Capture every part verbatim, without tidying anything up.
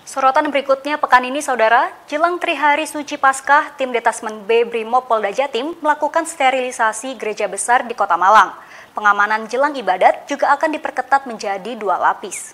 Sorotan berikutnya pekan ini, Saudara, jelang Trihari Suci Paskah, tim Detasmen B Brimob Polda Jatim melakukan sterilisasi gereja besar di Kota Malang. Pengamanan jelang ibadat juga akan diperketat menjadi dua lapis.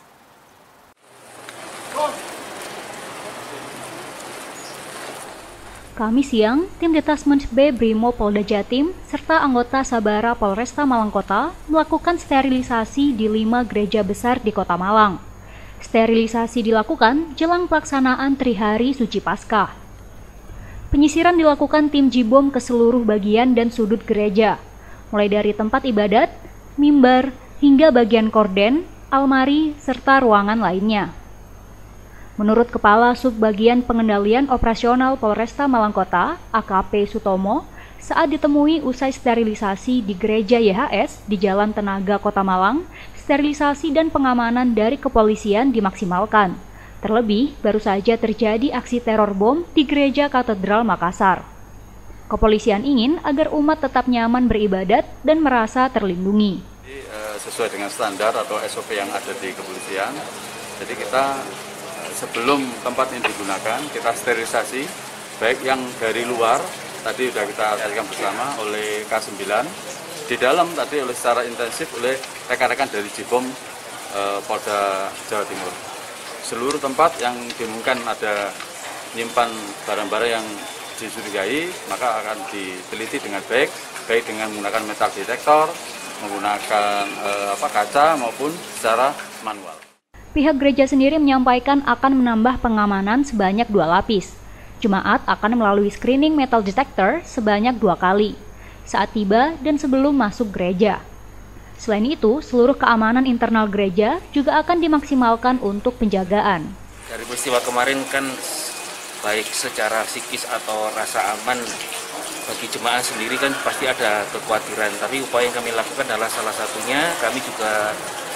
Kamis siang, tim Detasmen B Brimob Polda Jatim serta anggota Sabara Polresta Malang Kota melakukan sterilisasi di lima gereja besar di Kota Malang. Sterilisasi dilakukan jelang pelaksanaan Trihari Suci Paskah. Penyisiran dilakukan tim Jibom ke seluruh bagian dan sudut gereja, mulai dari tempat ibadat, mimbar, hingga bagian korden, almari, serta ruangan lainnya. Menurut Kepala Subbagian Pengendalian Operasional Polresta Malang Kota, A K P Sutomo, saat ditemui usai sterilisasi di Gereja Y H S di Jalan Tenaga Kota Malang, sterilisasi dan pengamanan dari kepolisian dimaksimalkan. Terlebih, baru saja terjadi aksi teror bom di Gereja Katedral Makassar. Kepolisian ingin agar umat tetap nyaman beribadat dan merasa terlindungi. Jadi, sesuai dengan standar atau S O P yang ada di kepolisian, jadi kita sebelum tempat yang digunakan, kita sterilisasi, baik yang dari luar, tadi sudah kita lakukan bersama oleh K sembilan, di dalam tadi oleh secara intensif oleh rekan-rekan dari Jibom eh, Polda Jawa Timur. Seluruh tempat yang dimungkinkan ada menyimpan barang-barang yang dicurigai, maka akan diteliti dengan baik, baik dengan menggunakan metal detektor, menggunakan eh, apa, kaca maupun secara manual. Pihak gereja sendiri menyampaikan akan menambah pengamanan sebanyak dua lapis. Jemaat akan melalui screening metal detector sebanyak dua kali, saat tiba dan sebelum masuk gereja. Selain itu, seluruh keamanan internal gereja juga akan dimaksimalkan untuk penjagaan. Dari peristiwa kemarin kan baik secara psikis atau rasa aman bagi jemaah sendiri kan pasti ada kekhawatiran. Tapi upaya yang kami lakukan adalah salah satunya kami juga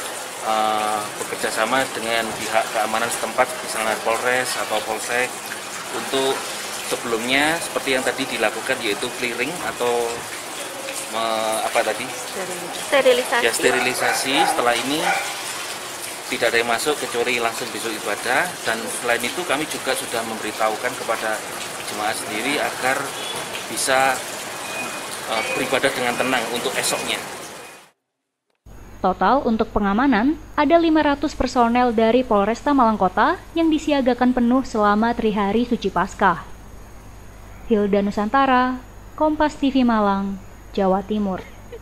uh, bekerja sama dengan pihak keamanan setempat, misalnya Polres atau Polsek, untuk sebelumnya seperti yang tadi dilakukan yaitu clearing atau me, apa tadi sterilisasi. Ya, sterilisasi. Setelah ini tidak ada yang masuk kecuali langsung besok ibadah, dan selain itu kami juga sudah memberitahukan kepada jemaah sendiri agar bisa uh, beribadah dengan tenang untuk esoknya. Total untuk pengamanan, ada lima ratus personel dari Polresta Malang Kota yang disiagakan penuh selama Trihari Suci Paskah. Hilda Nusantara, Kompas T V Malang, Jawa Timur.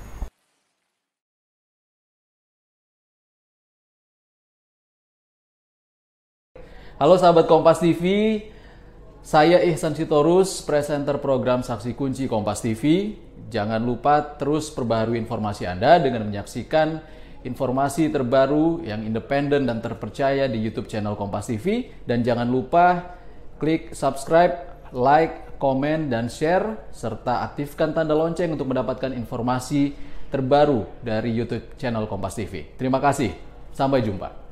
Halo sahabat Kompas T V, saya Ihsan Sitorus, presenter program Saksi Kunci Kompas T V. Jangan lupa terus perbaharui informasi Anda dengan menyaksikan informasi terbaru yang independen dan terpercaya di YouTube channel Kompas T V. Dan jangan lupa klik subscribe, like, komen, dan share, serta aktifkan tanda lonceng untuk mendapatkan informasi terbaru dari YouTube channel Kompas T V. Terima kasih, sampai jumpa.